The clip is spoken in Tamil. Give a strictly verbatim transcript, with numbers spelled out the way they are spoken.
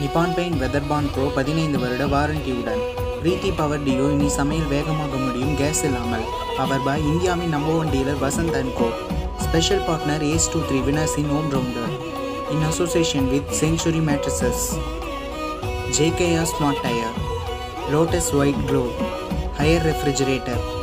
நிப்பான் பெயிண்ட் வெதர்பாண்ட் ப்ரோ பதினைந்து வருட வாரண்டியுடன். பிரீத்தி பவர் டியோ இனி சமையல் வேகமாக முடியும் கேஸ் இல்லாமல். பவர் பாய் இந்தியாவின் number one dealer Vasanth and co. Special partner as two three winners in home rounder. In association with century mattresses, JKR smart tyre, lotus white glow, Haier refrigerator.